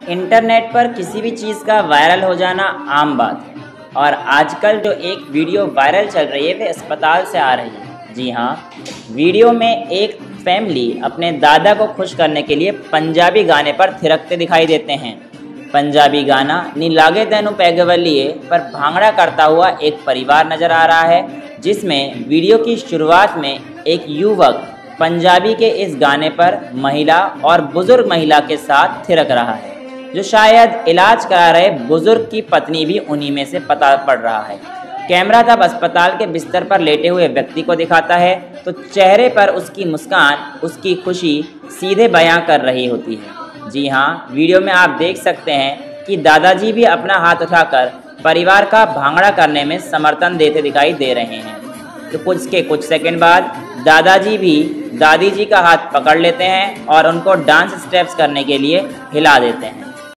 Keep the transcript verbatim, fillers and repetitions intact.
Internet पर किसी भी चीज़ का वायरल हो जाना आम बात है और आजकल जो एक वीडियो वायरल चल रही है वे अस्पताल से आ रही है। जी हाँ, वीडियो में एक फैमिली अपने दादा को खुश करने के लिए पंजाबी गाने पर थिरकते दिखाई देते हैं। पंजाबी गाना नी लागे तैनू पैगवलिए पर भांगड़ा करता हुआ एक परिवार नज़र आ रहा है, जिसमें वीडियो की शुरुआत में एक युवक पंजाबी के इस गाने पर महिला और बुजुर्ग महिला के साथ थिरक रहा है, जो शायद इलाज करा रहे बुजुर्ग की पत्नी भी उन्हीं में से पता पड़ रहा है। कैमरा तब अस्पताल के बिस्तर पर लेटे हुए व्यक्ति को दिखाता है तो चेहरे पर उसकी मुस्कान उसकी खुशी सीधे बयां कर रही होती है। जी हाँ, वीडियो में आप देख सकते हैं कि दादाजी भी अपना हाथ उठाकर परिवार का भांगड़ा करने में समर्थन देते दिखाई दे रहे हैं। तो कुछ के कुछ सेकंड बाद दादाजी भी दादी जी का हाथ पकड़ लेते हैं और उनको डांस स्टेप्स करने के लिए हिला देते हैं।